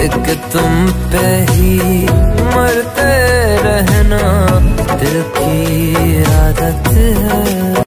एक तुम पे ही मरते रहना दिल की आदत है।